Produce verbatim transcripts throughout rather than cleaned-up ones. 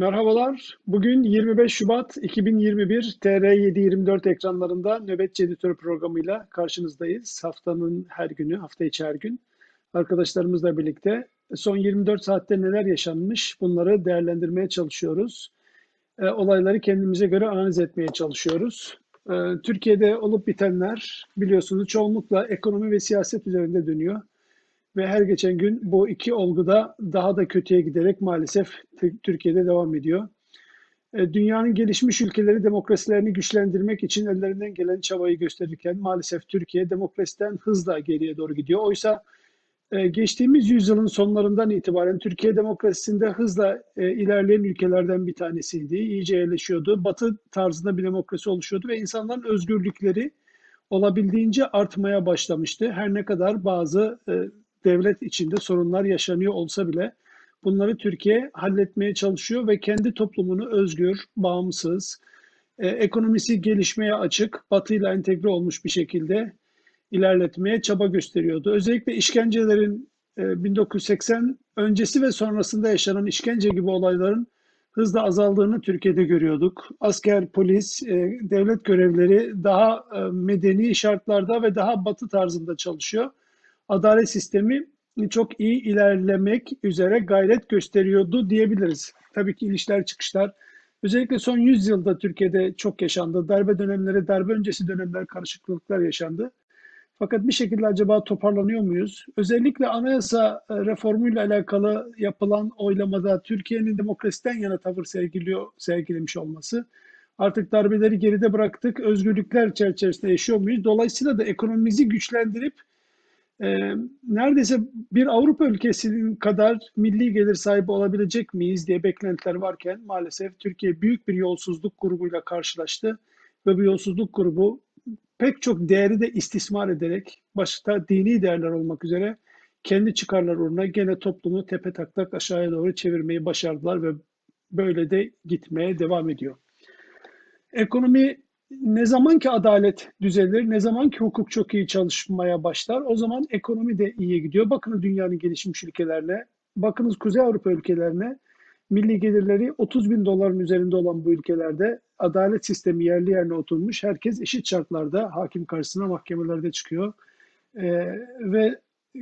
Merhabalar. Bugün yirmi beş Şubat iki bin yirmi bir T R yedi yirmi dört ekranlarında Nöbetçi Editör programıyla karşınızdayız. Haftanın her günü, hafta içi her gün arkadaşlarımızla birlikte son yirmi dört saatte neler yaşanmış bunları değerlendirmeye çalışıyoruz. E, olayları kendimize göre analiz etmeye çalışıyoruz. E, Türkiye'de olup bitenler biliyorsunuz çoğunlukla ekonomi ve siyaset üzerinde dönüyor. Ve her geçen gün bu iki olgu da daha da kötüye giderek maalesef Türkiye'de devam ediyor. E, Dünyanın gelişmiş ülkeleri demokrasilerini güçlendirmek için ellerinden gelen çabayı gösterirken maalesef Türkiye demokrasiden hızla geriye doğru gidiyor. Oysa e, geçtiğimiz yüzyılın sonlarından itibaren Türkiye demokrasisinde hızla e, ilerleyen ülkelerden bir tanesiydi. İyice yerleşiyordu. Batı tarzında bir demokrasi oluşuyordu ve insanların özgürlükleri olabildiğince artmaya başlamıştı. Her ne kadar bazı e, devlet içinde sorunlar yaşanıyor olsa bile bunları Türkiye halletmeye çalışıyor ve kendi toplumunu özgür, bağımsız, e, ekonomisi gelişmeye açık, batıyla entegre olmuş bir şekilde ilerletmeye çaba gösteriyordu. Özellikle işkencelerin e, bin dokuz yüz seksen öncesi ve sonrasında yaşanan işkence gibi olayların hızla azaldığını Türkiye'de görüyorduk. Asker, polis, e, devlet görevleri daha e, medeni şartlarda ve daha batı tarzında çalışıyor. Adalet sistemi çok iyi ilerlemek üzere gayret gösteriyordu diyebiliriz. Tabii ki inişler çıkışlar. Özellikle son yüz yılda Türkiye'de çok yaşandı. Darbe dönemleri, darbe öncesi dönemler, karışıklıklar yaşandı. Fakat bir şekilde acaba toparlanıyor muyuz? Özellikle anayasa e, reformuyla alakalı yapılan oylamada Türkiye'nin demokrasiden yana tavır sergiliyor, sergilemiş olması. Artık darbeleri geride bıraktık, özgürlükler çerçevesinde yaşıyor muyuz? Dolayısıyla da ekonomimizi güçlendirip e, neredeyse bir Avrupa ülkesinin kadar milli gelir sahibi olabilecek miyiz diye beklentiler varken maalesef Türkiye büyük bir yolsuzluk grubuyla karşılaştı ve bu yolsuzluk grubu pek çok değeri de istismar ederek başta dini değerler olmak üzere kendi çıkarlar uğruna gene toplumu tepe taklak aşağıya doğru çevirmeyi başardılar ve böyle de gitmeye devam ediyor. Ekonomi ne zaman ki adalet düzelir, ne zaman ki hukuk çok iyi çalışmaya başlar, o zaman ekonomi de iyiye gidiyor. Bakın dünyanın gelişmiş ülkelerine, bakınız Kuzey Avrupa ülkelerine, milli gelirleri otuz bin doların üzerinde olan bu ülkelerde adalet sistemi yerli yerine oturmuş. Herkes eşit şartlarda hakim karşısına mahkemelerde çıkıyor. Ee, ve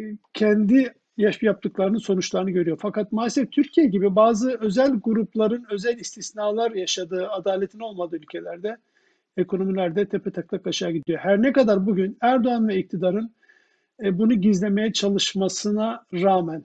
kendi yaş yaptıklarının sonuçlarını görüyor. Fakat maalesef Türkiye gibi bazı özel grupların özel istisnalar yaşadığı, adaletin olmadığı ülkelerde ekonomilerde tepe taklak aşağı gidiyor. Her ne kadar bugün Erdoğan ve iktidarın e, bunu gizlemeye çalışmasına rağmen.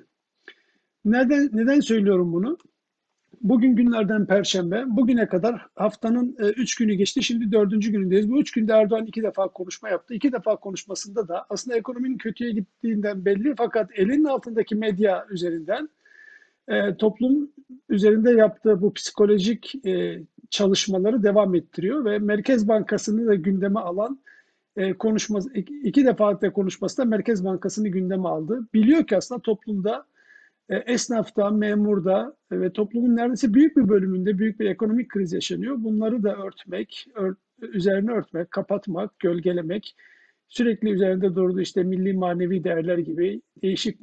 Neden, neden söylüyorum bunu? Bugün günlerden Perşembe. Bugüne kadar haftanın e, üç günü geçti. Şimdi dördüncü günündeyiz. Bu üç günde Erdoğan iki defa konuşma yaptı. İki defa konuşmasında da aslında ekonominin kötüye gittiğinden belli. Fakat elinin altındaki medya üzerinden e, toplum üzerinde yaptığı bu psikolojik e, çalışmaları devam ettiriyor ve Merkez Bankası'nı da gündeme alan e, konuşması, iki, iki defa konuşması da Merkez Bankası'nı gündeme aldı. Biliyor ki aslında toplumda e, esnafta, memurda ve toplumun neredeyse büyük bir bölümünde büyük bir ekonomik kriz yaşanıyor. Bunları da örtmek, ört, üzerine örtmek, kapatmak, gölgelemek, sürekli üzerinde durduğu işte milli manevi değerler gibi değişik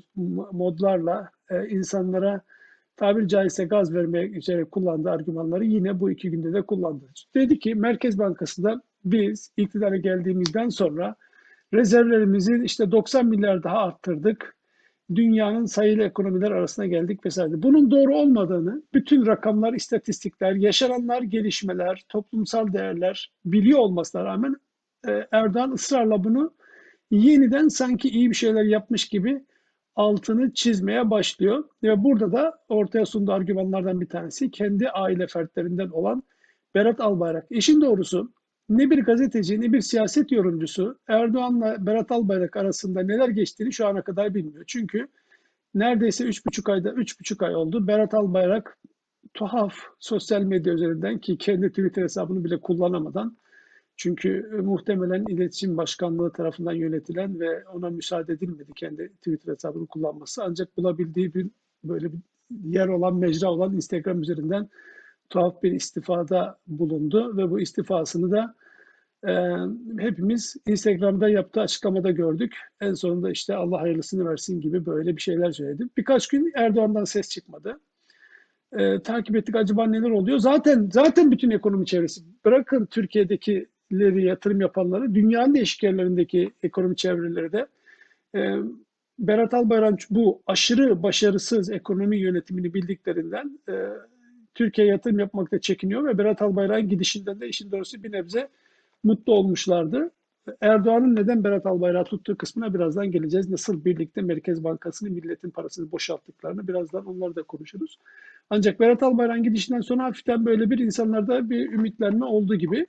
modlarla e, insanlara tabiri caizse gaz vermek üzere kullandığı argümanları yine bu iki günde de kullandı. Dedi ki Merkez Bankası'nda biz iktidara geldiğimizden sonra rezervlerimizi işte doksan milyar daha arttırdık. Dünyanın sayılı ekonomiler arasına geldik vesaire. Bunun doğru olmadığını bütün rakamlar, istatistikler, yaşananlar, gelişmeler, toplumsal değerler biliyor olmasına rağmen e, Erdoğan ısrarla bunu yeniden sanki iyi bir şeyler yapmış gibi altını çizmeye başlıyor. Ve burada da ortaya sunduğu argümanlardan bir tanesi kendi aile fertlerinden olan Berat Albayrak. İşin doğrusu ne bir gazeteci ne bir siyaset yorumcusu Erdoğan'la Berat Albayrak arasında neler geçtiğini şu ana kadar bilmiyor. Çünkü neredeyse üç buçuk ayda üç buçuk ay oldu. Berat Albayrak tuhaf sosyal medya üzerinden ki kendi Twitter hesabını bile kullanamadan çünkü muhtemelen İletişim Başkanlığı tarafından yönetilen ve ona müsaade edilmedi kendi Twitter hesabını kullanması. Ancak bulabildiği bir böyle bir yer olan, mecra olan Instagram üzerinden tuhaf bir istifada bulundu ve bu istifasını da e, hepimiz Instagram'da yaptığı açıklamada gördük. En sonunda işte Allah hayırlısını versin gibi böyle bir şeyler söyledi. Birkaç gün Erdoğan'dan ses çıkmadı. E, takip ettik acaba neler oluyor? Zaten zaten bütün ekonomi çevresi. Bırakın Türkiye'dekileri yatırım yapanları, dünyanın değişik yerlerindeki ekonomi çevreleri de e, Berat Albayrak bu aşırı başarısız ekonomi yönetimini bildiklerinden e, Türkiye'ye yatırım yapmakta çekiniyor ve Berat Albayrak'ın gidişinden de işin doğrusu bir nebze mutlu olmuşlardı. Erdoğan'ın neden Berat Albayrak'ı tuttuğu kısmına birazdan geleceğiz. Nasıl birlikte Merkez Bankası'nın milletin parasını boşalttıklarını birazdan onları da konuşuruz. Ancak Berat Albayrak'ın gidişinden sonra hafiften böyle bir insanlarda bir ümitlenme oldu gibi.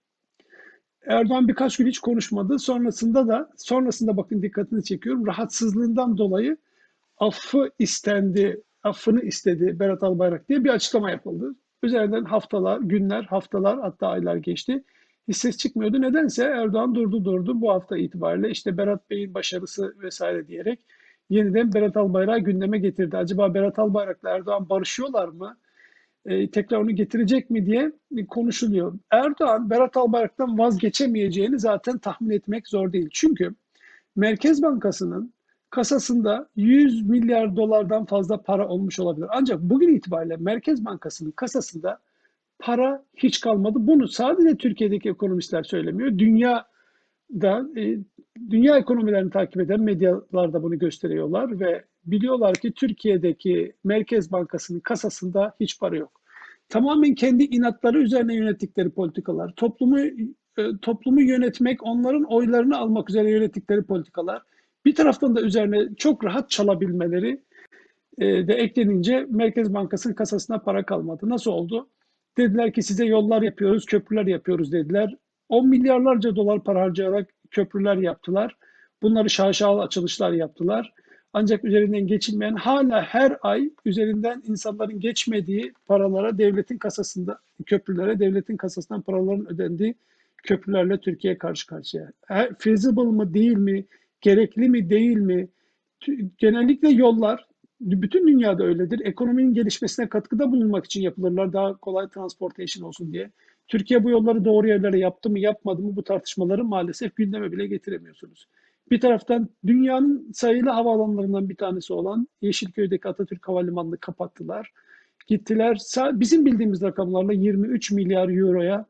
Erdoğan birkaç gün hiç konuşmadı. Sonrasında da sonrasında bakın dikkatini çekiyorum. Rahatsızlığından dolayı affı istendi, affını istedi Berat Albayrak diye bir açıklama yapıldı. Üzerinden haftalar, günler, haftalar hatta aylar geçti. Hiç ses çıkmıyordu. Nedense Erdoğan durdu durdu bu hafta itibariyle işte Berat Bey'in başarısı vesaire diyerek yeniden Berat Albayrak'ı gündeme getirdi. Acaba Berat Albayrak'la Erdoğan barışıyorlar mı? E, tekrar onu getirecek mi diye konuşuluyor. Erdoğan Berat Albayrak'tan vazgeçemeyeceğini zaten tahmin etmek zor değil. Çünkü Merkez Bankası'nın kasasında yüz milyar dolardan fazla para olmuş olabilir. Ancak bugün itibariyle Merkez Bankası'nın kasasında para hiç kalmadı. Bunu sadece Türkiye'deki ekonomistler söylemiyor. Dünyada, e, dünya ekonomilerini takip eden medyalar da bunu gösteriyorlar ve biliyorlar ki Türkiye'deki Merkez Bankası'nın kasasında hiç para yok. Tamamen kendi inatları üzerine yönettikleri politikalar, toplumu e, toplumu yönetmek, onların oylarını almak üzere yönettikleri politikalar, bir taraftan da üzerine çok rahat çalabilmeleri e, de eklenince Merkez Bankası'nın kasasına para kalmadı. Nasıl oldu? Dediler ki size yollar yapıyoruz, köprüler yapıyoruz dediler. On milyarlarca dolar para harcayarak köprüler yaptılar. Bunları şaşalı açılışlar yaptılar. Ancak üzerinden geçilmeyen hala her ay üzerinden insanların geçmediği paralara devletin kasasında, köprülere devletin kasasından paraların ödendiği köprülerle Türkiye karşı karşıya. Feasible mı değil mi? Gerekli mi değil mi? Genellikle yollar bütün dünyada öyledir. Ekonominin gelişmesine katkıda bulunmak için yapılırlar. Daha kolay transportation olsun diye. Türkiye bu yolları doğru yerlere yaptı mı yapmadı mı bu tartışmaları maalesef gündeme bile getiremiyorsunuz. Bir taraftan dünyanın sayılı havaalanlarından bir tanesi olan Yeşilköy'deki Atatürk Havalimanı'nı kapattılar. Gittiler bizim bildiğimiz rakamlarla yirmi üç milyar euroya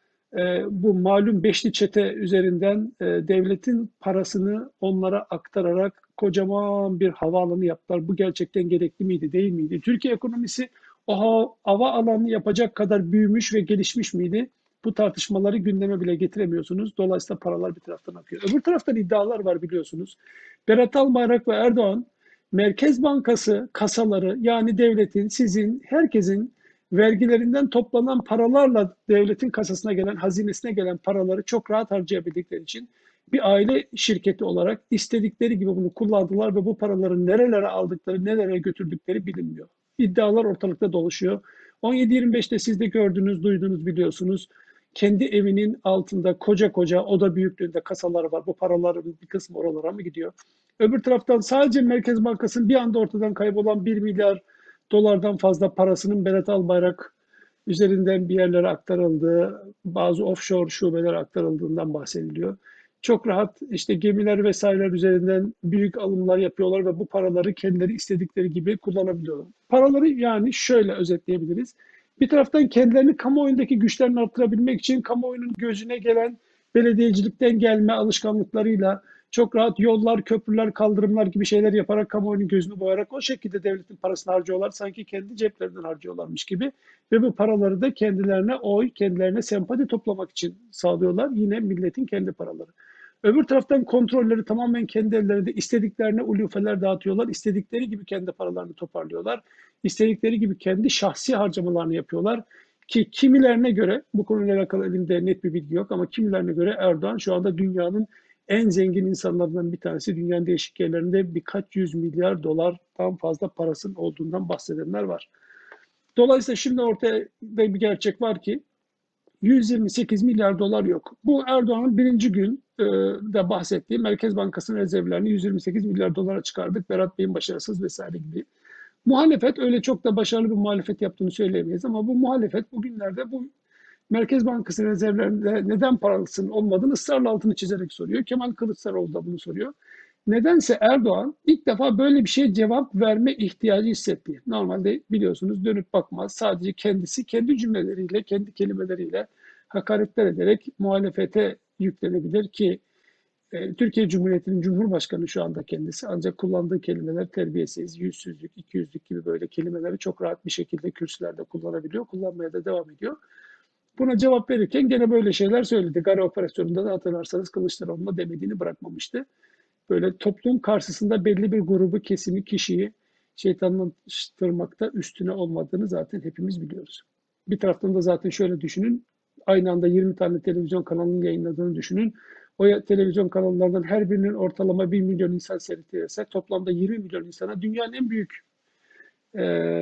e, bu malum beşli çete üzerinden e, devletin parasını onlara aktararak kocaman bir havaalanı yaptılar. Bu gerçekten gerekli miydi, değil miydi? Türkiye ekonomisi o hava, hava alanı yapacak kadar büyümüş ve gelişmiş miydi? Bu tartışmaları gündeme bile getiremiyorsunuz. Dolayısıyla paralar bir taraftan akıyor. Öbür taraftan iddialar var biliyorsunuz. Berat Albayrak ve Erdoğan Merkez Bankası kasaları yani devletin, sizin, herkesin vergilerinden toplanan paralarla devletin kasasına gelen, hazinesine gelen paraları çok rahat harcayabildikleri için bir aile şirketi olarak istedikleri gibi bunu kullandılar ve bu paraları nerelere aldıkları, nerelere götürdükleri bilinmiyor. İddialar ortalıkta dolaşıyor. on yedi yirmi beşte siz de gördünüz, duydunuz, biliyorsunuz. Kendi evinin altında koca koca oda büyüklüğünde kasalar var. Bu paraların bir kısmı oralara mı gidiyor? Öbür taraftan sadece Merkez Bankası'nın bir anda ortadan kaybolan bir milyar dolardan fazla parasının Berat Albayrak üzerinden bir yerlere aktarıldığı, bazı offshore şubelere aktarıldığından bahsediliyor. Çok rahat işte gemiler vesaireler üzerinden büyük alımlar yapıyorlar ve bu paraları kendileri istedikleri gibi kullanabiliyorlar. Paraları yani şöyle özetleyebiliriz. Bir taraftan kendilerini kamuoyundaki güçlerini arttırabilmek için kamuoyunun gözüne gelen belediyecilikten gelme alışkanlıklarıyla çok rahat yollar, köprüler, kaldırımlar gibi şeyler yaparak kamuoyunun gözünü boyarak o şekilde devletin parasını harcıyorlar. Sanki kendi ceplerinden harcıyorlarmış gibi ve bu paraları da kendilerine oy, kendilerine sempati toplamak için sağlıyorlar. Yine milletin kendi paraları. Öbür taraftan kontrolleri tamamen kendi ellerinde istediklerine ulufeler dağıtıyorlar. İstedikleri gibi kendi paralarını toparlıyorlar. İstedikleri gibi kendi şahsi harcamalarını yapıyorlar. Ki kimilerine göre, bu konuyla alakalı elimde net bir bilgi yok ama kimilerine göre Erdoğan şu anda dünyanın en zengin insanlarından bir tanesi. Dünyanın değişik yerlerinde birkaç yüz milyar dolardan fazla parasının olduğundan bahsedenler var. Dolayısıyla şimdi ortada bir gerçek var ki yüz yirmi sekiz milyar dolar yok. Bu Erdoğan'ın birinci gün e, de bahsettiği Merkez Bankası'nın rezervlerini yüz yirmi sekiz milyar dolara çıkardık. Berat Bey'in başarısız vesaire gibi. Muhalefet öyle çok da başarılı bir muhalefet yaptığını söyleyemeyiz ama bu muhalefet bugünlerde bu Merkez Bankası rezervlerinde neden parasının olmadığını ısrarla altını çizerek soruyor. Kemal Kılıçdaroğlu da bunu soruyor. Nedense Erdoğan ilk defa böyle bir şeye cevap verme ihtiyacı hissetti. Normalde biliyorsunuz dönüp bakmaz. Sadece kendisi kendi cümleleriyle, kendi kelimeleriyle hakaretler ederek muhalefete yüklenebilir ki e, Türkiye Cumhuriyeti'nin Cumhurbaşkanı şu anda kendisi. Ancak kullandığı kelimeler terbiyesiz, yüzsüzlük, ikiyüzlük gibi böyle kelimeleri çok rahat bir şekilde kürsülerde kullanabiliyor. Kullanmaya da devam ediyor. Buna cevap verirken gene böyle şeyler söyledi. Gara operasyonunda da hatırlarsanız Kılıçdaroğlu'na demediğini bırakmamıştı. Böyle toplum karşısında belli bir grubu, kesimi, kişiyi şeytanlaştırmakta üstüne olmadığını zaten hepimiz biliyoruz. Bir taraftan da zaten şöyle düşünün. Aynı anda yirmi tane televizyon kanalının yayınladığını düşünün. O televizyon kanallarından her birinin ortalama bir milyon insan seyrettirirse toplamda yirmi milyon insana dünyanın en büyük e,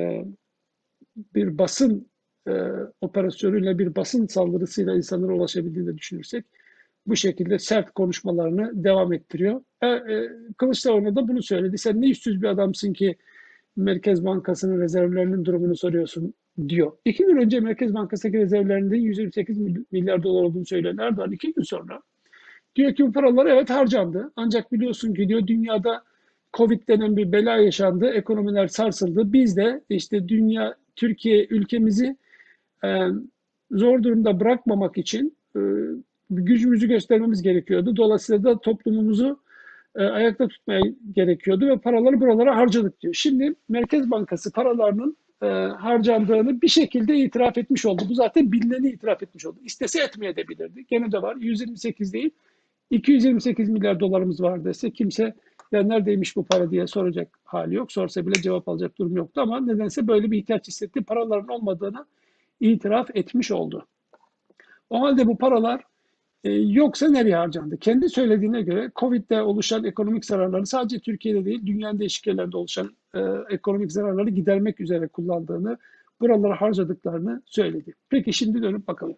bir basın e, operasyonuyla, bir basın saldırısıyla insanlara ulaşabildiğini düşünürsek bu şekilde sert konuşmalarını devam ettiriyor. E, e, Kılıçdaroğlu da bunu söyledi. Sen ne yüzsüz bir adamsın ki Merkez Bankası'nın rezervlerinin durumunu soruyorsun diyor. İki gün önce Merkez Bankası'ndaki rezervlerinde yüz yirmi sekiz milyar dolar olduğunu söyleyen Erdoğan iki gün sonra diyor ki bu paralar evet harcandı. Ancak biliyorsun ki diyor dünyada Covid denen bir bela yaşandı. Ekonomiler sarsıldı. Biz de işte dünya, Türkiye ülkemizi e, zor durumda bırakmamak için e, gücümüzü göstermemiz gerekiyordu. Dolayısıyla da toplumumuzu e, ayakta tutmaya gerekiyordu ve paraları buralara harcadık diyor. Şimdi Merkez Bankası paralarının e, harcandığını bir şekilde itiraf etmiş oldu. Bu zaten bilineni itiraf etmiş oldu. İstese etmeye de bilirdi. Gene de var. yüz yirmi sekiz değil, iki yüz yirmi sekiz milyar dolarımız var dese kimse ya neredeymiş bu para diye soracak hali yok. Sorsa bile cevap alacak durum yoktu ama nedense böyle bir ihtiyaç hissetti. Paraların olmadığını itiraf etmiş oldu. O halde bu paralar e, yoksa nereye harcandı? Kendi söylediğine göre Covid'de oluşan ekonomik zararları sadece Türkiye'de değil, dünyanın değişik yerlerinde oluşan e, ekonomik zararları gidermek üzere kullandığını, buralara harcadıklarını söyledi. Peki şimdi dönüp bakalım.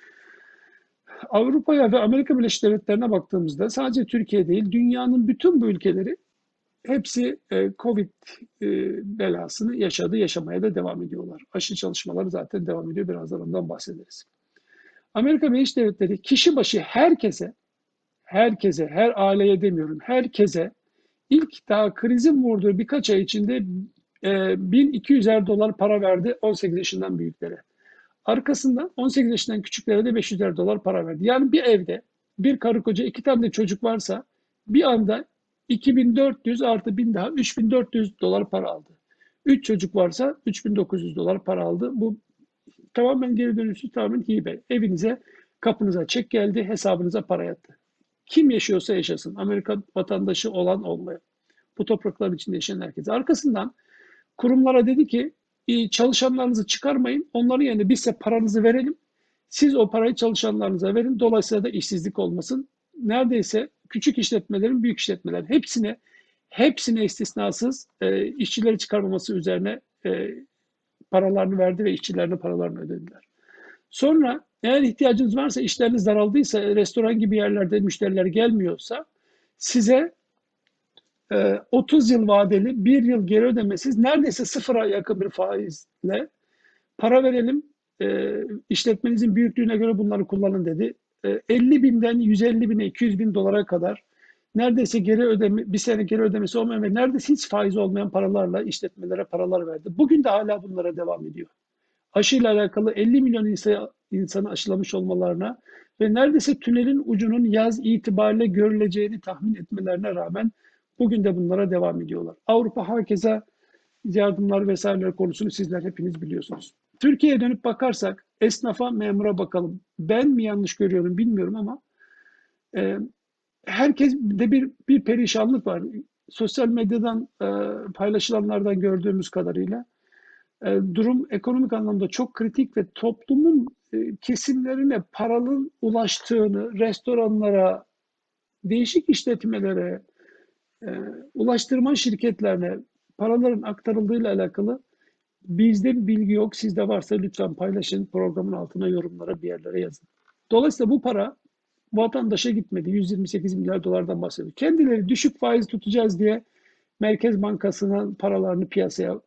Avrupa'ya ve Amerika Birleşik Devletleri'ne baktığımızda sadece Türkiye değil, dünyanın bütün bu ülkeleri hepsi e, Covid e, belasını yaşadı, yaşamaya da devam ediyorlar. Aşı çalışmaları zaten devam ediyor, birazdan ondan bahsederiz. Amerika Birleşik Devletleri kişi başı herkese, herkese, her aileye demiyorum, herkese ilk daha krizin vurduğu birkaç ay içinde e, bin iki yüzer dolar para verdi on sekiz yaşından büyüklere. Arkasından on sekiz yaşından küçüklere de beş yüzer dolar para verdi. Yani bir evde bir karı koca iki tane de çocuk varsa bir anda iki bin dört yüz artı bin daha üç bin dört yüz dolar para aldı. üç çocuk varsa üç bin dokuz yüz dolar para aldı. Bu tamamen geri dönüşü, tamamen hibe. Evinize, kapınıza çek geldi, hesabınıza para yattı. Kim yaşıyorsa yaşasın. Amerika vatandaşı olan olmayan. Bu toprakların içinde yaşayan herkes. Arkasından kurumlara dedi ki çalışanlarınızı çıkarmayın. Onların yerine biz size paranızı verelim. Siz o parayı çalışanlarınıza verin. Dolayısıyla da işsizlik olmasın. Neredeyse küçük işletmelerin, büyük işletmelerin hepsine hepsine istisnasız e, işçileri çıkarmaması üzerine e, paralarını verdi ve işçilerine paralarını ödediler. Sonra eğer ihtiyacınız varsa, işleriniz daraldıysa, restoran gibi yerlerde müşteriler gelmiyorsa size e, otuz yıl vadeli, bir yıl geri ödemesiz, neredeyse sıfıra yakın bir faizle para verelim. E, işletmenizin büyüklüğüne göre bunları kullanın dedi. E, elli binden yüz elli bine, iki yüz bin dolara kadar neredeyse geri ödeme, bir sene geri ödemesi olmayan ve neredeyse hiç faiz olmayan paralarla işletmelere paralar verdi. Bugün de hala bunlara devam ediyor. Aşıyla alakalı elli milyon insan, insanı aşılamış olmalarına ve neredeyse tünelin ucunun yaz itibariyle görüleceğini tahmin etmelerine rağmen bugün de bunlara devam ediyorlar. Avrupa herkese yardımlar vesaireler konusunu sizler hepiniz biliyorsunuz. Türkiye'ye dönüp bakarsak esnafa, memura bakalım. Ben mi yanlış görüyorum bilmiyorum ama e, herkes de bir, bir perişanlık var. Sosyal medyadan e, paylaşılanlardan gördüğümüz kadarıyla e, durum ekonomik anlamda çok kritik ve toplumun e, kesimlerine paranın ulaştığını, restoranlara, değişik işletmelere, e, ulaştırma şirketlerine paraların aktarıldığıyla alakalı bizde bir bilgi yok. Sizde varsa lütfen paylaşın. Programın altına, yorumlara, bir yerlere yazın. Dolayısıyla bu para vatandaşa gitmedi. yüz yirmi sekiz milyar dolardan bahsediyor. Kendileri düşük faiz tutacağız diye Merkez Bankası'nın paralarını piyasaya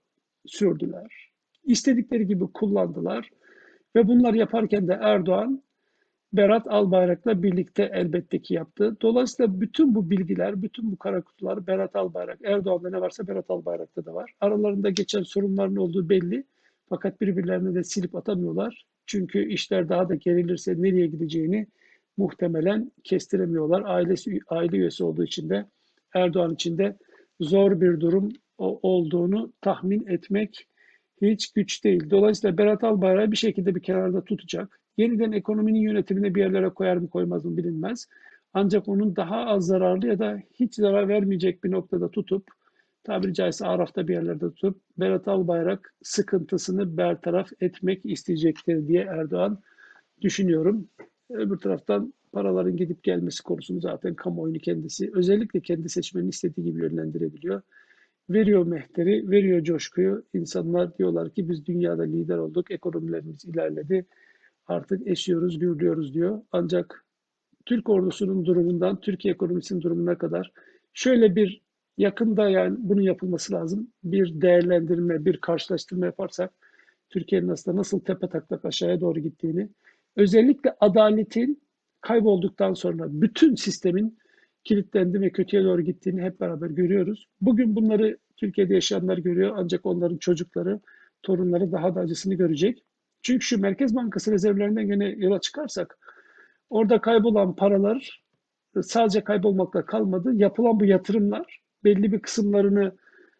sürdüler. İstedikleri gibi kullandılar. Ve bunlar yaparken de Erdoğan Berat Albayrak'la birlikte elbette ki yaptı. Dolayısıyla bütün bu bilgiler, bütün bu kara kutular Berat Albayrak, Erdoğan'da ne varsa Berat Albayrak'ta da var. Aralarında geçen sorunların olduğu belli. Fakat birbirlerini de silip atamıyorlar. Çünkü işler daha da gerilirse nereye gideceğini muhtemelen kestiremiyorlar. Ailesi, aile üyesi olduğu için de Erdoğan için de zor bir durum olduğunu tahmin etmek hiç güç değil. Dolayısıyla Berat Albayrak'ı bir şekilde bir kenarda tutacak. Yeniden ekonominin yönetimine bir yerlere koyar mı koymaz mı bilinmez. Ancak onun daha az zararlı ya da hiç zarar vermeyecek bir noktada tutup, tabiri caizse Araf'ta bir yerlerde tutup Berat Albayrak sıkıntısını bertaraf etmek isteyecektir diye Erdoğan düşünüyorum. Öbür taraftan paraların gidip gelmesi konusunu zaten kamuoyunu kendisi, özellikle kendi seçmenini istediği gibi yönlendirebiliyor. Veriyor mehteri, veriyor coşkuyu. İnsanlar diyorlar ki biz dünyada lider olduk, ekonomilerimiz ilerledi. Artık esiyoruz, gürlüyoruz diyor. Ancak Türk ordusunun durumundan Türkiye ekonomisinin durumuna kadar şöyle bir yakında yani bunun yapılması lazım. Bir değerlendirme, bir karşılaştırma yaparsak Türkiye'nin aslında nasıl tepe taklak aşağıya doğru gittiğini, özellikle adaletin kaybolduktan sonra bütün sistemin kilitlendi ve kötüye doğru gittiğini hep beraber görüyoruz. Bugün bunları Türkiye'de yaşayanlar görüyor ancak onların çocukları, torunları daha da acısını görecek. Çünkü şu Merkez Bankası rezervlerinden gene yola çıkarsak orada kaybolan paralar sadece kaybolmakla kalmadı. Yapılan bu yatırımlar belli bir kısımlarını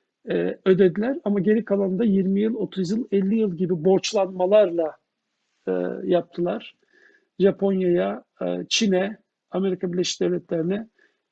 e, ödediler ama geri kalanında yirmi yıl, otuz yıl, elli yıl gibi borçlanmalarla e, yaptılar. Japonya'ya, e, Çin'e, Amerika Birleşik Devletleri'ne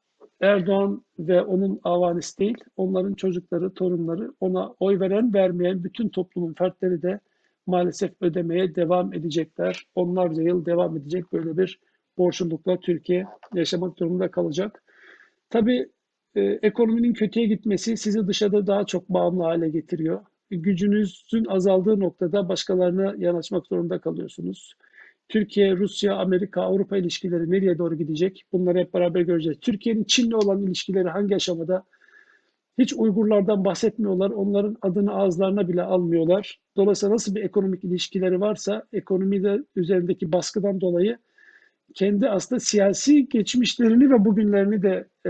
Erdoğan ve onun avanisi değil, onların çocukları, torunları, ona oy veren, vermeyen bütün toplumun fertleri de maalesef ödemeye devam edecekler. Onlarca yıl devam edecek böyle bir borçlulukla Türkiye yaşamak durumunda kalacak. Tabii e, ekonominin kötüye gitmesi sizi dışarıda daha çok bağımlı hale getiriyor. Gücünüzün azaldığı noktada başkalarına yanaşmak zorunda kalıyorsunuz. Türkiye, Rusya, Amerika, Avrupa ilişkileri nereye doğru gidecek? Bunları hep beraber göreceğiz. Türkiye'nin Çin'le olan ilişkileri hangi aşamada? Hiç Uygurlardan bahsetmiyorlar. Onların adını ağızlarına bile almıyorlar. Dolayısıyla nasıl bir ekonomik ilişkileri varsa ekonomide üzerindeki baskıdan dolayı kendi aslında siyasi geçmişlerini ve bugünlerini de e,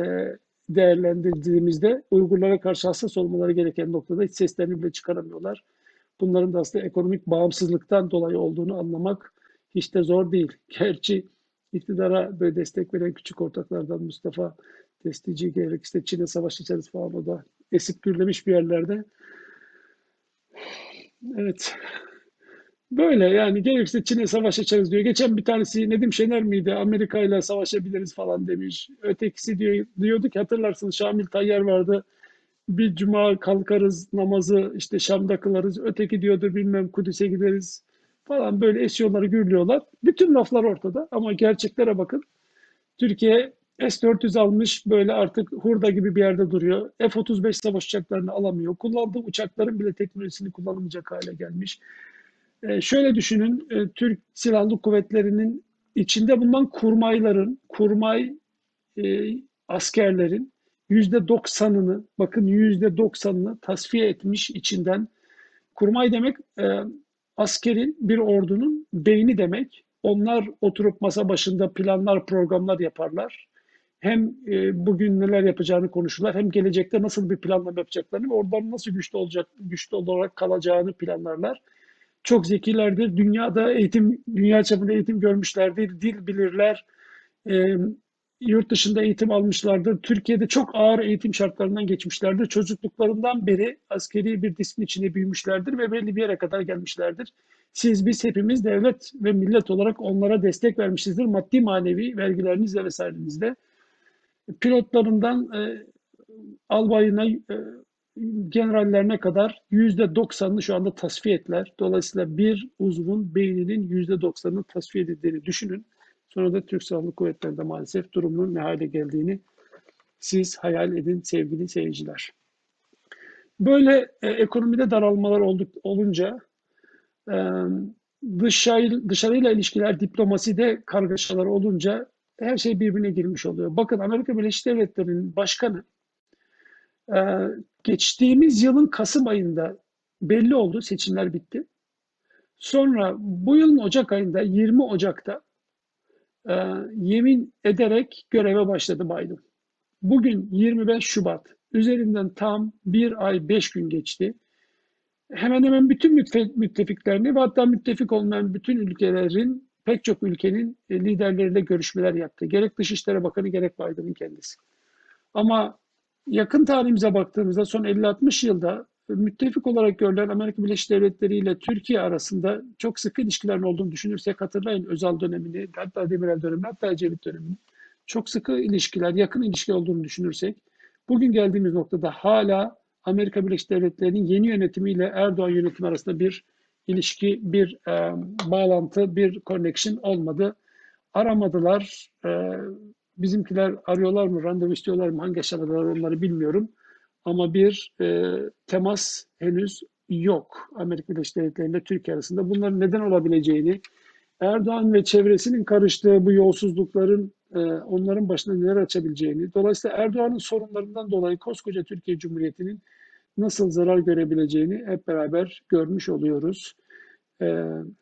değerlendirdiğimizde Uygurlara karşı hassas olmaları gereken noktada hiç seslerini bile çıkaramıyorlar. Bunların da aslında ekonomik bağımsızlıktan dolayı olduğunu anlamak hiç de zor değil. Gerçi iktidara böyle destek veren küçük ortaklardan Mustafa Destici gelerek işte Çin'e savaş açarız falan o da esip gürlemiş bir yerlerde. Evet. Böyle yani gerekirse Çin'e savaş açarız diyor. Geçen bir tanesi Nedim Şener miydi? Amerika ile savaşabiliriz falan demiş. Ötekisi diyor, diyordu ki hatırlarsınız Şamil Tayyar vardı. Bir cuma kalkarız namazı işte Şam'da kılarız. Öteki diyordu bilmem Kudüs'e gideriz falan böyle esiyorlar gürlüyorlar. Bütün laflar ortada ama gerçeklere bakın. Türkiye S dört yüz almış böyle artık hurda gibi bir yerde duruyor. F otuz beş savaş uçaklarını alamıyor. Kullandığı uçakların bile teknolojisini kullanılmayacak hale gelmiş. E, şöyle düşünün, e, Türk Silahlı Kuvvetleri'nin içinde bulunan kurmayların, kurmay e, askerlerin yüzde doksanını, bakın yüzde doksanını tasfiye etmiş içinden. Kurmay demek e, askerin, bir ordunun beyni demek. Onlar oturup masa başında planlar, programlar yaparlar. Hem e, bugün neler yapacağını konuşurlar, hem gelecekte nasıl bir planlama yapacaklarını ve oradan nasıl güçlü olacak, güçlü olarak kalacağını planlarlar. Çok zekilerdir. Dünyada eğitim, dünya çapında eğitim görmüşlerdir. Dil bilirler. E, Yurt dışında eğitim almışlardır. Türkiye'de çok ağır eğitim şartlarından geçmişlerdir. Çocukluklarından beri askeri bir disiplin içinde büyümüşlerdir ve belli bir yere kadar gelmişlerdir. Siz, biz hepimiz devlet ve millet olarak onlara destek vermişizdir. Maddi manevi vergilerinizle vesairenizle. Pilotlarından e, albayına, e, generallerine kadar yüzde doksanını şu anda tasfiye ettiler. Dolayısıyla bir uzvun beyninin yüzde doksanını tasfiye edildiğini düşünün. Sonra da Türk Silahlı Kuvvetleri'nde maalesef durumun ne hale geldiğini siz hayal edin sevgili seyirciler. Böyle e, ekonomide daralmalar olduk, olunca e, dışarı, dışarıyla ilişkiler, diplomaside kargaşalar olunca her şey birbirine girmiş oluyor. Bakın Amerika Birleşik Devletleri'nin başkanı e, geçtiğimiz yılın Kasım ayında belli oldu, seçimler bitti. Sonra bu yılın Ocak ayında, yirmi Ocak'ta e, yemin ederek göreve başladı Biden. Bugün yirmi beş Şubat. Üzerinden tam bir ay beş gün geçti. Hemen hemen bütün müttefiklerini ve hatta müttefik olmayan bütün ülkelerin, pek çok ülkenin e, liderleriyle görüşmeler yaptı. Gerek Dışişleri Bakanı gerek Biden'ın kendisi. Ama yakın tarihimize baktığımızda son elli altmış yılda müttefik olarak görülen Amerika Birleşik Devletleri ile Türkiye arasında çok sıkı ilişkilerin olduğunu düşünürsek, hatırlayın Özal dönemini, hatta Demirel dönemini, hatta Ecevit dönemini. Çok sıkı ilişkiler, yakın ilişki olduğunu düşünürsek, bugün geldiğimiz noktada hala Amerika Birleşik Devletleri'nin yeni yönetimiyle Erdoğan yönetimi arasında bir ilişki, bir e, bağlantı, bir connection olmadı. Aramadılar. E, bizimkiler arıyorlar mı, randevu istiyorlar mı, hangi aşamadalar onları bilmiyorum. Ama bir e, temas henüz yok Amerika Birleşik Devletleri ile Türkiye arasında. Bunların neden olabileceğini, Erdoğan ve çevresinin karıştığı bu yolsuzlukların e, onların başına neler açabileceğini, dolayısıyla Erdoğan'ın sorunlarından dolayı koskoca Türkiye Cumhuriyeti'nin nasıl zarar görebileceğini hep beraber görmüş oluyoruz. E,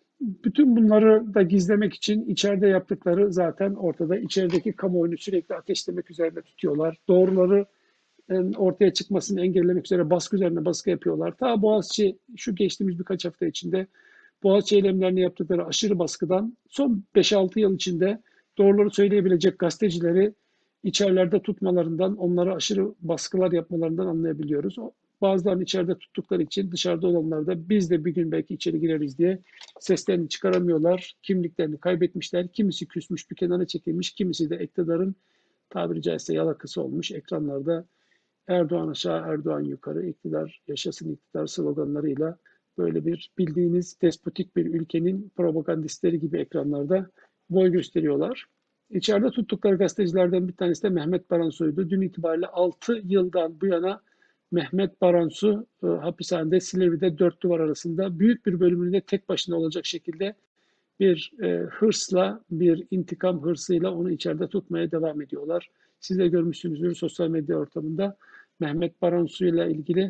bütün bunları da gizlemek için içeride yaptıkları zaten ortada. İçerideki kamuoyunu sürekli ateşlemek üzerine tutuyorlar. Doğruları ortaya çıkmasını engellemek üzere baskı üzerine baskı yapıyorlar. Ta Boğaziçi şu geçtiğimiz birkaç hafta içinde Boğaziçi eylemlerini yaptıkları aşırı baskıdan son beş altı yıl içinde doğruları söyleyebilecek gazetecileri içerilerde tutmalarından, onlara aşırı baskılar yapmalarından anlayabiliyoruz. Bazılarını içeride tuttukları için dışarıda olanlar da biz de bir gün belki içeri gireriz diye seslerini çıkaramıyorlar. Kimliklerini kaybetmişler. Kimisi küsmüş, bir kenara çekilmiş. Kimisi de iktidarın tabiri caizse yalakası olmuş. Ekranlarda Erdoğan aşağı, Erdoğan yukarı, iktidar yaşasın iktidar sloganlarıyla böyle bir bildiğiniz despotik bir ülkenin propagandistleri gibi ekranlarda boy gösteriyorlar. İçeride tuttukları gazetecilerden bir tanesi de Mehmet Baransu'ydu. Dün itibariyle altı yıldan bu yana Mehmet Baransu e, hapishanede Silivri'de dört duvar arasında büyük bir bölümünü de tek başına olacak şekilde bir e, hırsla, bir intikam hırsıyla onu içeride tutmaya devam ediyorlar. Siz de görmüşsünüzdür sosyal medya ortamında Mehmet Baransu ile ilgili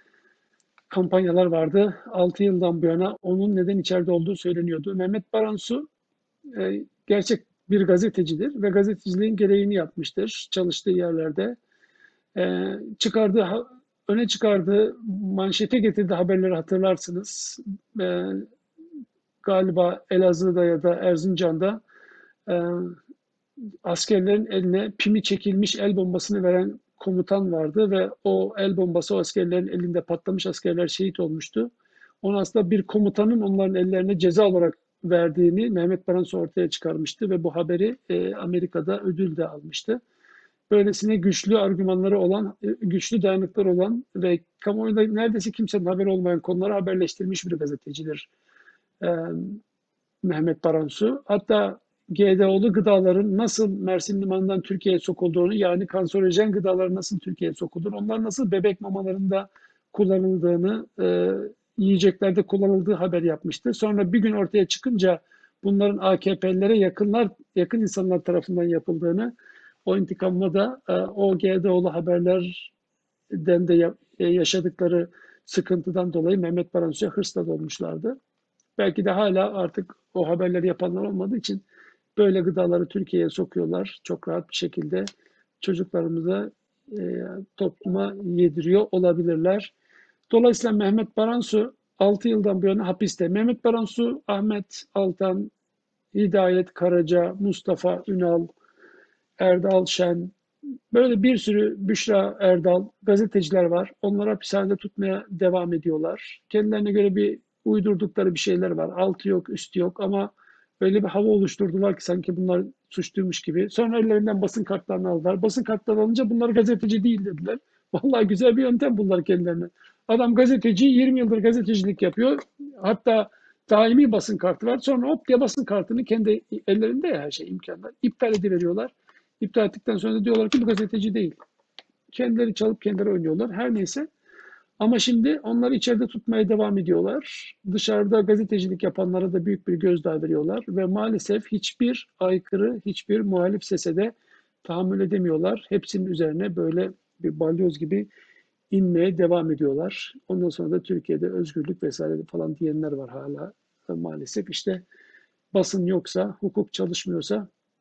kampanyalar vardı. altı yıldan bu yana onun neden içeride olduğu söyleniyordu. Mehmet Baransu e, gerçek bir gazetecidir ve gazeteciliğin gereğini yapmıştır çalıştığı yerlerde. E, çıkardığı, öne çıkardığı, manşete getirdiği haberleri hatırlarsınız. E, galiba Elazığ'da ya da Erzincan'da e, askerlerin eline pimi çekilmiş el bombasını veren komutan vardı ve o el bombası o askerlerin elinde patlamış, askerler şehit olmuştu. Onu aslında bir komutanın onların ellerine ceza olarak verdiğini Mehmet Baransu ortaya çıkarmıştı ve bu haberi e, Amerika'da ödül de almıştı. Böylesine güçlü argümanları olan, e, güçlü dayanıkları olan ve kamuoyunda neredeyse kimsenin haberi olmayan konuları haberleştirmiş bir gazetecidir e, Mehmet Baransu. Hatta G D O'lu gıdaların nasıl Mersin Limanı'ndan Türkiye'ye sokulduğunu, yani kanserojen gıdaların nasıl Türkiye'ye sokulduğunu, onlar nasıl bebek mamalarında kullanıldığını, e, yiyeceklerde kullanıldığı haber yapmıştı. Sonra bir gün ortaya çıkınca bunların A K P'lilere yakınlar, yakın insanlar tarafından yapıldığını, o intikamla da e, o G D O'lu haberlerden de yaşadıkları sıkıntıdan dolayı Mehmet Baransu'ya hırsla dolmuşlardı. Belki de hala artık o haberleri yapanlar olmadığı için böyle gıdaları Türkiye'ye sokuyorlar çok rahat bir şekilde. Çocuklarımıza, e, topluma yediriyor olabilirler. Dolayısıyla Mehmet Baransu altı yıldan bu yana hapiste. Mehmet Baransu, Ahmet Altan, Hidayet Karaca, Mustafa Ünal, Erdal Şen, böyle bir sürü Büşra Erdal gazeteciler var. Onları hapishanede tutmaya devam ediyorlar. Kendilerine göre bir uydurdukları bir şeyler var. Altı yok, üstü yok ama öyle bir hava oluşturdular ki sanki bunlar suçluymuş gibi. Sonra ellerinden basın kartlarını aldılar. Basın kartlarını alınca bunlar gazeteci değil dediler. Vallahi güzel bir yöntem buldular kendilerine. Adam gazeteci, yirmi yıldır gazetecilik yapıyor. Hatta daimi basın kartı var. Sonra hop diye basın kartını kendi ellerinde ya her şey imkanlar. İptal ediveriyorlar. İptal ettikten sonra da diyorlar ki bu gazeteci değil. Kendileri çalıp kendileri oynuyorlar. Her neyse. Ama şimdi onları içeride tutmaya devam ediyorlar. Dışarıda gazetecilik yapanlara da büyük bir gözdağı veriyorlar. Ve maalesef hiçbir aykırı, hiçbir muhalif sese de tahammül edemiyorlar. Hepsinin üzerine böyle bir balyoz gibi inmeye devam ediyorlar. Ondan sonra da Türkiye'de özgürlük vesaire falan diyenler var hala. Maalesef işte basın yoksa, hukuk çalışmıyorsa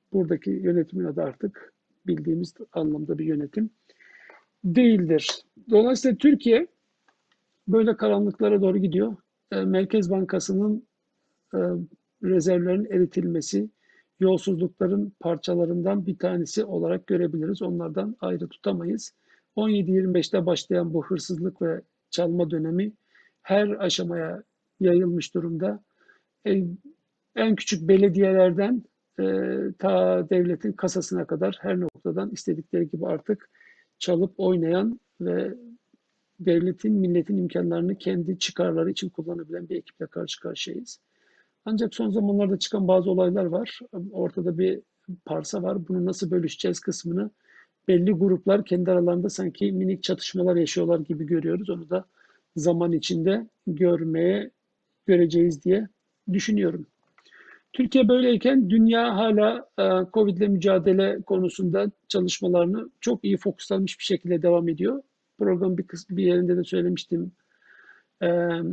buradaki yönetimin adı artık bildiğimiz anlamda bir yönetim değildir. Dolayısıyla Türkiye böyle karanlıklara doğru gidiyor. E, Merkez Bankası'nın e, rezervlerin eritilmesi, yolsuzlukların parçalarından bir tanesi olarak görebiliriz. Onlardan ayrı tutamayız. on yedi yirmi beşte başlayan bu hırsızlık ve çalma dönemi her aşamaya yayılmış durumda. E, en küçük belediyelerden e, ta devletin kasasına kadar her noktadan istedikleri gibi artık çalıp oynayan ve devletin, milletin imkanlarını kendi çıkarları için kullanabilen bir ekiple karşı karşıyayız. Ancak son zamanlarda çıkan bazı olaylar var. Ortada bir parsa var. Bunu nasıl bölüşeceğiz kısmını belli gruplar kendi aralarında sanki minik çatışmalar yaşıyorlar gibi görüyoruz. Onu da zaman içinde görmeye göreceğiz diye düşünüyorum. Türkiye böyleyken dünya hala e, Covid ile mücadele konusunda çalışmalarını çok iyi fokuslanmış bir şekilde devam ediyor. Program bir, kısmı, bir yerinde de söylemiştim. E,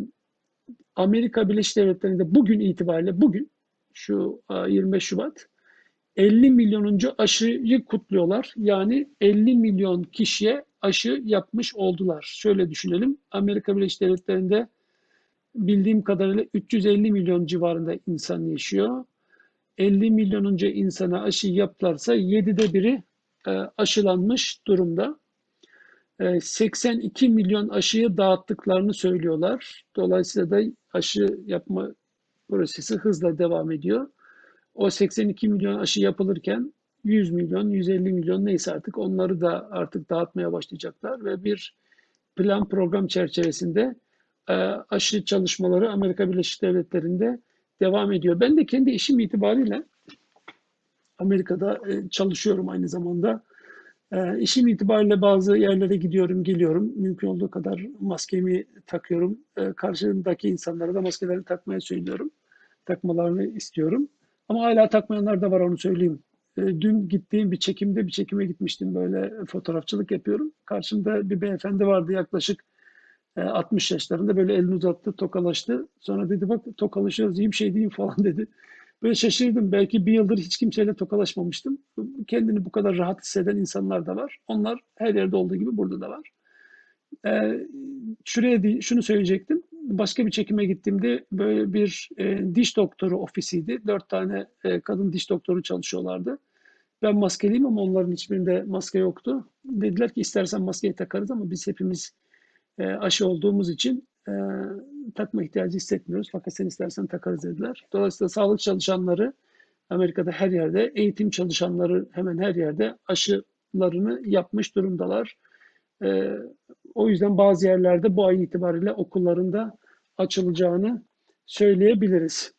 Amerika Birleşik Devletleri'nde bugün itibariyle, bugün şu e, yirmi beş Şubat elli milyonuncu aşıyı kutluyorlar. Yani elli milyon kişiye aşı yapmış oldular. Şöyle düşünelim. Amerika Birleşik Devletleri'nde bildiğim kadarıyla üç yüz elli milyon civarında insan yaşıyor. elli milyonuncu insana aşı yaptılarsa yedide biri e, aşılanmış durumda. E, seksen iki milyon aşıyı dağıttıklarını söylüyorlar. Dolayısıyla da aşı yapma prosesi hızla devam ediyor. O seksen iki milyon aşı yapılırken yüz milyon, yüz elli milyon neyse artık onları da artık dağıtmaya başlayacaklar ve bir plan program çerçevesinde e, aşı çalışmaları Amerika Birleşik Devletleri'nde devam ediyor. Ben de kendi işim itibariyle Amerika'da e, çalışıyorum aynı zamanda. E, işim itibariyle bazı yerlere gidiyorum, geliyorum. Mümkün olduğu kadar maskemi takıyorum. E, karşımdaki insanlara da maskelerini takmaya söylüyorum. Takmalarını istiyorum. Ama hala takmayanlar da var, onu söyleyeyim. E, dün gittiğim bir çekimde bir çekime gitmiştim, böyle fotoğrafçılık yapıyorum. Karşımda bir beyefendi vardı, yaklaşık e, altmış yaşlarında, böyle elini uzattı, tokalaştı. Sonra dedi bak tokalaşıyoruz, iyi bir şey değil falan dedi. Böyle şaşırdım. Belki bir yıldır hiç kimseyle tokalaşmamıştım. Kendini bu kadar rahat hisseden insanlar da var. Onlar her yerde olduğu gibi burada da var. Ee, şuraya değil, şunu söyleyecektim. Başka bir çekime gittiğimde böyle bir e, diş doktoru ofisiydi. Dört tane e, kadın diş doktoru çalışıyorlardı. Ben maskeliyim ama onların hiçbirinde maske yoktu. Dediler ki istersen maskeyi takarız ama biz hepimiz e, aşı olduğumuz için e, takma ihtiyacı hissetmiyoruz. Fakat sen istersen takarız dediler. Dolayısıyla sağlık çalışanları Amerika'da her yerde, eğitim çalışanları hemen her yerde aşılarını yapmış durumdalar. E, o yüzden bazı yerlerde bu ay itibariyle okullarında açılacağını söyleyebiliriz.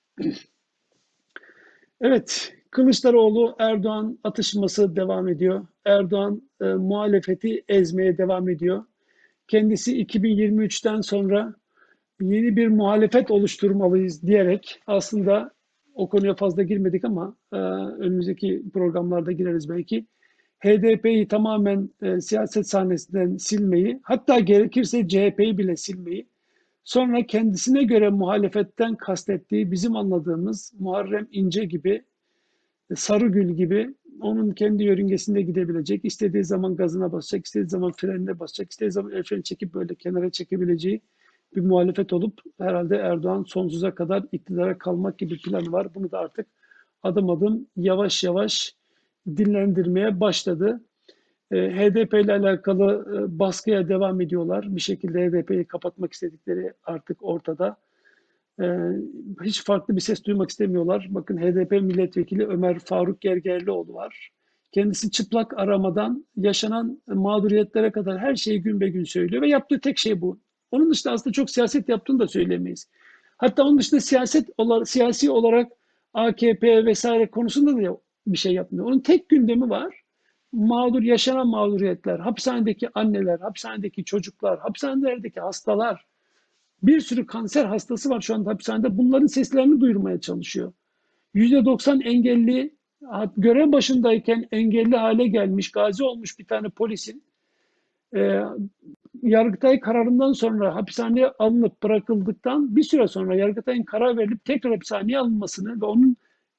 Evet, Kılıçdaroğlu Erdoğan atışması devam ediyor. Erdoğan e, muhalefeti ezmeye devam ediyor. Kendisi iki bin yirmi üçten sonra yeni bir muhalefet oluşturmalıyız diyerek, aslında o konuya fazla girmedik ama e, önümüzdeki programlarda gireriz belki. H D P'yi tamamen e, siyaset sahnesinden silmeyi, hatta gerekirse C H P'yi bile silmeyi, sonra kendisine göre muhalefetten kastettiği bizim anladığımız Muharrem İnce gibi, Sarıgül gibi onun kendi yörüngesinde gidebilecek, istediği zaman gazına basacak, istediği zaman frenine basacak, istediği zaman el freni çekip böyle kenara çekebileceği bir muhalefet olup, herhalde Erdoğan sonsuza kadar iktidara kalmak gibi planı var. Bunu da artık adım adım yavaş yavaş dinlendirmeye başladı. H D P ile alakalı baskıya devam ediyorlar. Bir şekilde H D P'yi kapatmak istedikleri artık ortada. Hiç farklı bir ses duymak istemiyorlar. Bakın, H D P milletvekili Ömer Faruk Gergerlioğlu var. Kendisi çıplak aramadan yaşanan mağduriyetlere kadar her şeyi gün be gün söylüyor ve yaptığı tek şey bu. Onun dışında aslında çok siyaset yaptığını da söylemeyiz. Hatta onun dışında siyaset olarak, siyasi olarak A K P vesaire konusunda da bir şey yapmıyor. Onun tek gündemi var: mağdur, yaşanan mağduriyetler, hapishanedeki anneler, hapishanedeki çocuklar, hapishanelerdeki hastalar. Bir sürü kanser hastası var şu anda hapishanede. Bunların seslerini duyurmaya çalışıyor. yüzde doksan engelli, görev başındayken engelli hale gelmiş, gazi olmuş bir tane polisin e, Yargıtay kararından sonra hapishaneye alınıp bırakıldıktan bir süre sonra Yargıtay'ın karar verilip tekrar hapishaneye alınmasını ve onun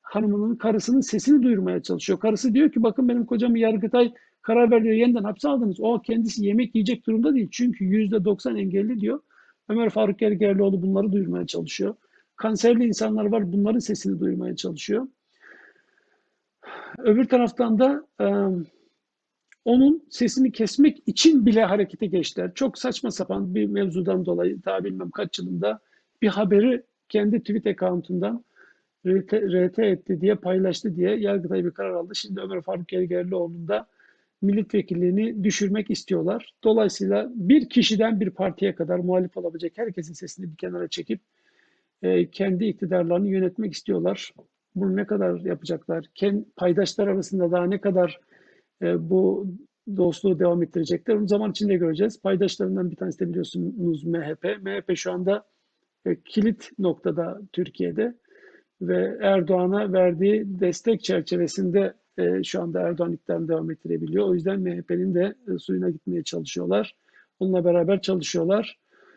hanımının, karısının sesini duyurmaya çalışıyor. Karısı diyor ki bakın benim kocamı Yargıtay karar veriyor, yeniden hapse aldınız. O kendisi yemek yiyecek durumda değil. Çünkü yüzde doksan engelli diyor. Ömer Faruk Gergerlioğlu bunları duyurmaya çalışıyor. Kanserli insanlar var, bunların sesini duyurmaya çalışıyor. Öbür taraftan da e, onun sesini kesmek için bile harekete geçtiler. Çok saçma sapan bir mevzudan dolayı daha bilmem kaç yılında bir haberi kendi tweet account'undan R T, R T etti diye paylaştı diye Yargıtay bir karar aldı. Şimdi Ömer Faruk Gergerlioğlu'nun da milletvekilliğini düşürmek istiyorlar. Dolayısıyla bir kişiden bir partiye kadar muhalif olabilecek herkesin sesini bir kenara çekip e, kendi iktidarlarını yönetmek istiyorlar. Bunu ne kadar yapacaklar? Kendi, paydaşlar arasında daha ne kadar e, bu dostluğu devam ettirecekler? Onu zaman içinde göreceğiz. Paydaşlarından bir tanesi de biliyorsunuz M H P. M H P şu anda e, kilit noktada Türkiye'de ve Erdoğan'a verdiği destek çerçevesinde e, şu anda Erdoğan iktidarını devam ettirebiliyor. O yüzden M H P'nin de e, suyuna gitmeye çalışıyorlar. Onunla beraber çalışıyorlar.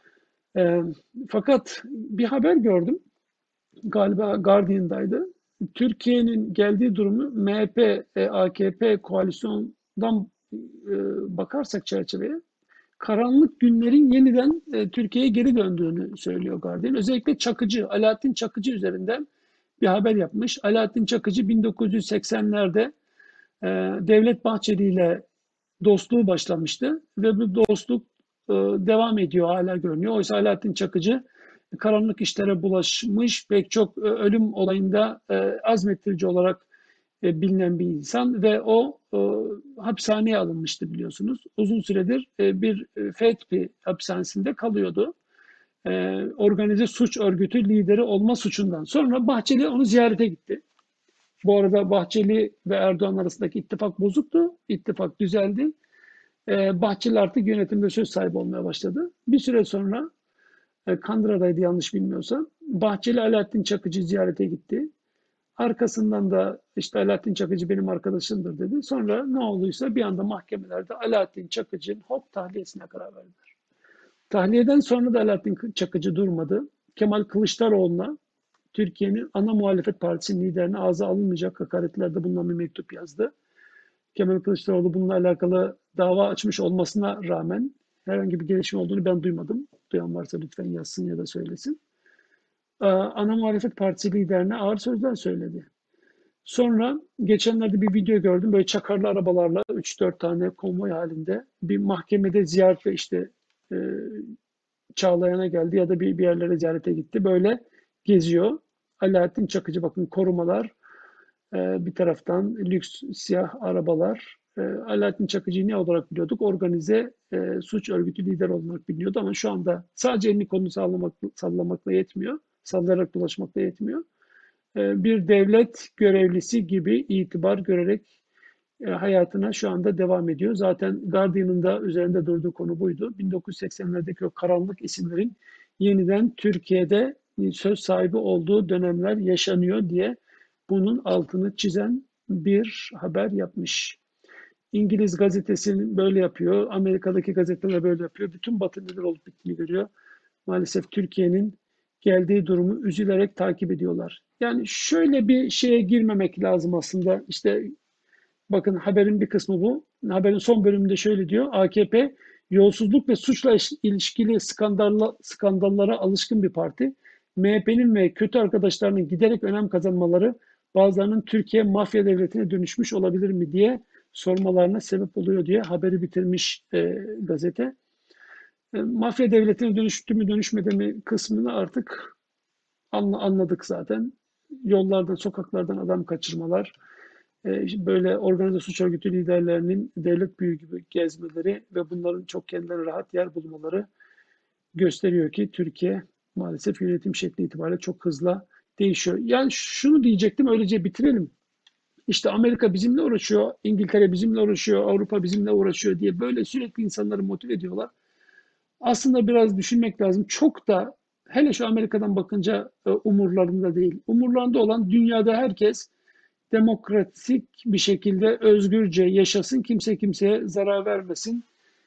E, fakat bir haber gördüm. Galiba Guardian'daydı. Türkiye'nin geldiği durumu M H P, e, A K P koalisyondan e, bakarsak çerçeveye karanlık günlerin yeniden e, Türkiye'ye geri döndüğünü söylüyor Guardian. Özellikle Çakıcı, Alaaddin Çakıcı üzerinden bir haber yapmış. Alaaddin Çakıcı bin dokuz yüz seksenlerde e, Devlet Bahçeli ile dostluğu başlamıştı ve bu dostluk e, devam ediyor, hala görünüyor. Oysa Alaaddin Çakıcı karanlık işlere bulaşmış, pek çok e, ölüm olayında e, azmettirici olarak e, bilinen bir insan ve o e, hapishaneye alınmıştı biliyorsunuz. Uzun süredir e, bir e, F E T P hapishanesinde kalıyordu. E, organize suç örgütü lideri olma suçundan. Sonra Bahçeli onu ziyarete gitti. Bu arada Bahçeli ve Erdoğan arasındaki ittifak bozuktu. İttifak düzeldi. E, Bahçeli artık yönetimde söz sahibi olmaya başladı. Bir süre sonra e, Kandıra'daydı yanlış bilmiyorsam. Bahçeli Alaaddin Çakıcı ziyarete gitti. Arkasından da işte Alaaddin Çakıcı benim arkadaşımdır dedi. Sonra ne olduysa bir anda mahkemelerde Alaaddin Çakıcı'nın hop tahliyesine karar verdiler. Tahliyeden sonra da Alaaddin Çakıcı durmadı. Kemal Kılıçdaroğlu'na Türkiye'nin ana muhalefet partisinin liderine ağza alınmayacak hakaretlerde bulunan bir mektup yazdı. Kemal Kılıçdaroğlu bununla alakalı dava açmış olmasına rağmen herhangi bir gelişme olduğunu ben duymadım. Duyan varsa lütfen yazsın ya da söylesin. Ana muhalefet partisi liderine ağır sözler söyledi. Sonra geçenlerde bir video gördüm. Böyle çakarlı arabalarla üç dört tane konvoy halinde bir mahkemede ziyaretle işte e, Çağlayan'a geldi ya da bir, bir yerlere ziyarete gitti. Böyle geziyor. Alaaddin Çakıcı bakın korumalar, e, bir taraftan lüks siyah arabalar. E, Alaaddin Çakıcı'yı ne olarak biliyorduk? Organize e, suç örgütü lider olarak biliniyordu ama şu anda sadece elini kolunu sallamak, sallamakla yetmiyor. Sallayarak dolaşmakla yetmiyor. E, bir devlet görevlisi gibi itibar görerek e, hayatına şu anda devam ediyor. Zaten Guardian'ın da üzerinde durduğu konu buydu. bin dokuz yüz seksenlerdeki o karanlık isimlerin yeniden Türkiye'de söz sahibi olduğu dönemler yaşanıyor diye bunun altını çizen bir haber yapmış. İngiliz gazetesi böyle yapıyor, Amerika'daki gazeteler böyle yapıyor. Bütün Batı neler olup bittiğini görüyor. Maalesef Türkiye'nin geldiği durumu üzülerek takip ediyorlar. Yani şöyle bir şeye girmemek lazım aslında. İşte bakın haberin bir kısmı bu. Haberin son bölümünde şöyle diyor. A K P yolsuzluk ve suçla ilişkili skandalla, skandallara alışkın bir parti. M H P'nin ve kötü arkadaşlarının giderek önem kazanmaları bazılarının Türkiye mafya devletine dönüşmüş olabilir mi diye sormalarına sebep oluyor diye haberi bitirmiş e, gazete. E, mafya devletine dönüştü mü dönüşmedi mi kısmını artık anladık zaten. Yollardan, sokaklardan adam kaçırmalar, böyle organize suç örgütü liderlerinin devlet büyüğü gibi gezmeleri ve bunların çok kendilerine rahat yer bulmaları gösteriyor ki Türkiye maalesef yönetim şekli itibariyle çok hızlı değişiyor. Yani şunu diyecektim, öylece bitirelim. İşte Amerika bizimle uğraşıyor, İngiltere bizimle uğraşıyor, Avrupa bizimle uğraşıyor diye böyle sürekli insanları motive ediyorlar. Aslında biraz düşünmek lazım. Çok da hele şu Amerika'dan bakınca umurlarında değil. Umurlarında olan dünyada herkes demokratik bir şekilde özgürce yaşasın, kimse kimseye zarar vermesin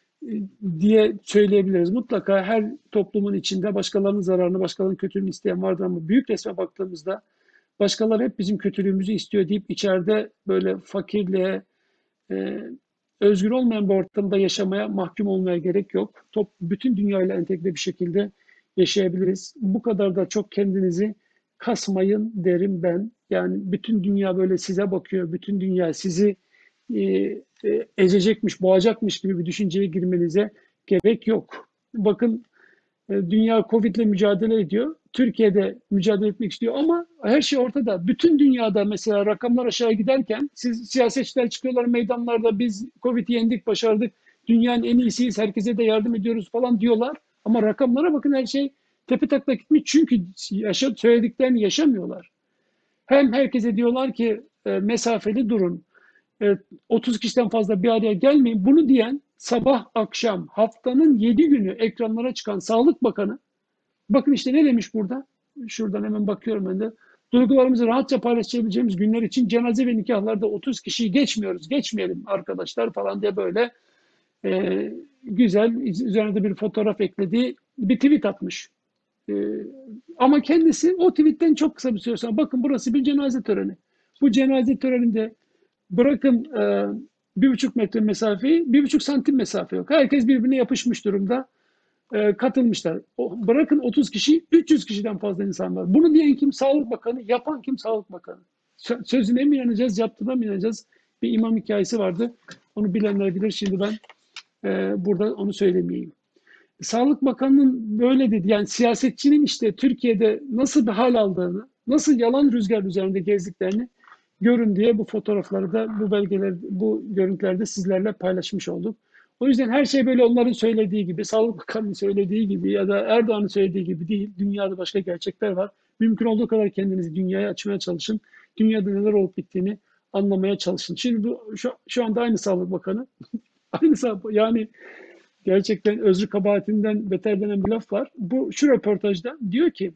diye söyleyebiliriz. Mutlaka her toplumun içinde başkalarının zararını, başkalarının kötülüğünü isteyen vardır ama büyük resme baktığımızda Başkaları hep bizim kötülüğümüzü istiyor deyip içeride böyle fakirliğe, e, özgür olmayan bir ortamda yaşamaya mahkum olmaya gerek yok. Top, bütün dünyayla entegre bir şekilde yaşayabiliriz. Bu kadar da çok kendinizi kasmayın derim ben. Yani bütün dünya böyle size bakıyor. Bütün dünya sizi e, e, ezecekmiş, boğacakmış gibi bir düşünceye girmenize gerek yok. Bakın, e, dünya Covid'le mücadele ediyor. Türkiye'de mücadele etmek istiyor ama her şey ortada. Bütün dünyada mesela rakamlar aşağı giderken siz siyasetçiler çıkıyorlar meydanlarda, biz Covid'i yendik, başardık, dünyanın en iyisiyiz, herkese de yardım ediyoruz falan diyorlar. Ama rakamlara bakın, her şey tepe taklak gitmiş çünkü yaşa, söylediklerini yaşamıyorlar. Hem herkese diyorlar ki e, mesafeli durun, e, otuz kişiden fazla bir araya gelmeyin. Bunu diyen sabah akşam haftanın yedi günü ekranlara çıkan Sağlık Bakanı, bakın işte ne demiş burada? Şuradan hemen bakıyorum ben de. Duygularımızı rahatça paylaşabileceğimiz günler için cenaze ve nikahlarda otuz kişiyi geçmiyoruz, geçmeyelim arkadaşlar falan diye böyle e, güzel, üzerine de bir fotoğraf eklediği bir tweet atmış. E, Ama kendisi o tweetten çok kısa bir süre sonra, bakın burası bir cenaze töreni. Bu cenaze töreninde bırakın e, bir buçuk metre mesafeyi, bir buçuk santim mesafe yok. Herkes birbirine yapışmış durumda e, katılmışlar. O, bırakın otuz kişi, üç yüz kişiden fazla insan var. Bunu diyen kim? Sağlık Bakanı. Yapan kim? Sağlık Bakanı. Sözüne mi inanacağız, yaptığına mı inanacağız? Bir imam hikayesi vardı. Onu bilenler bilir. Şimdi ben e, burada onu söylemeyeyim. Sağlık Bakanı'nın böyle dedi. Yani siyasetçinin işte Türkiye'de nasıl bir hal aldığını, nasıl yalan rüzgar üzerinde gezdiklerini görün diye bu fotoğrafları da, bu belgeler, bu görüntülerde sizlerle paylaşmış olduk. O yüzden her şey böyle onların söylediği gibi, Sağlık Bakanı'nın söylediği gibi ya da Erdoğan'ın söylediği gibi değil. Dünyada başka gerçekler var. Mümkün olduğu kadar kendinizi dünyaya açmaya çalışın. Dünyada neler olup bittiğini anlamaya çalışın. Şimdi bu, şu, şu anda aynı Sağlık Bakanı, aynı Sağlık, yani gerçekten özrü kabahatinden beter denen bir laf var. Bu şu röportajda diyor ki,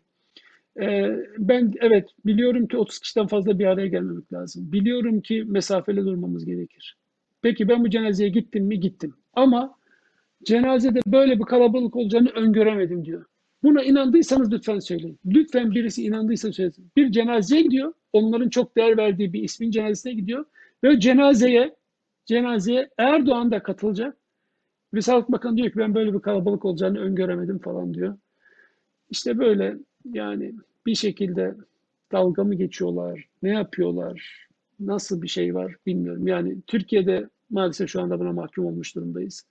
e, ben evet biliyorum ki otuz kişiden fazla bir araya gelmemek lazım. Biliyorum ki mesafeli durmamız gerekir. Peki ben bu cenazeye gittim mi? Gittim. Ama cenazede böyle bir kalabalık olacağını öngöremedim diyor. Buna inandıysanız lütfen söyleyin. Lütfen birisi inandıysa söylesin. Bir cenazeye gidiyor. Onların çok değer verdiği bir ismin cenazesine gidiyor. Ve cenazeye cenazeye Erdoğan da katılacak. Ve Sağlık Bakanı diyor ki ben böyle bir kalabalık olacağını öngöremedim falan diyor. İşte böyle, yani bir şekilde dalga mı geçiyorlar, ne yapıyorlar, nasıl bir şey var bilmiyorum. Yani Türkiye'de maalesef şu anda buna mahkum olmuş durumdayız.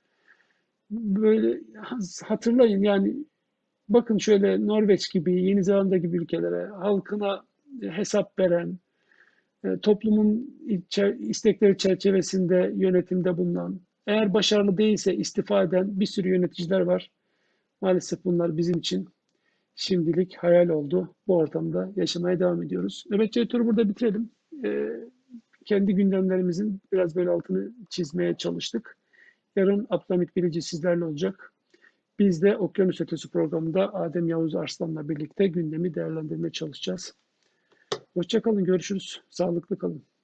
Böyle hatırlayın yani, bakın şöyle Norveç gibi, Yeni Zelanda gibi ülkelere halkına hesap veren, e, toplumun istekleri çerçevesinde yönetimde bulunan, eğer başarılı değilse istifa eden bir sürü yöneticiler var. Maalesef bunlar bizim için şimdilik hayal oldu. Bu ortamda yaşamaya devam ediyoruz. Nöbetçi turu burada bitirelim. E, kendi gündemlerimizin biraz böyle altını çizmeye çalıştık. Yarın Abdülhamit Bilici sizlerle olacak. Biz de Okyanus Ötesi programında Adem Yavuz Arslan'la birlikte gündemi değerlendirmeye çalışacağız. Hoşça kalın, görüşürüz. Sağlıklı kalın.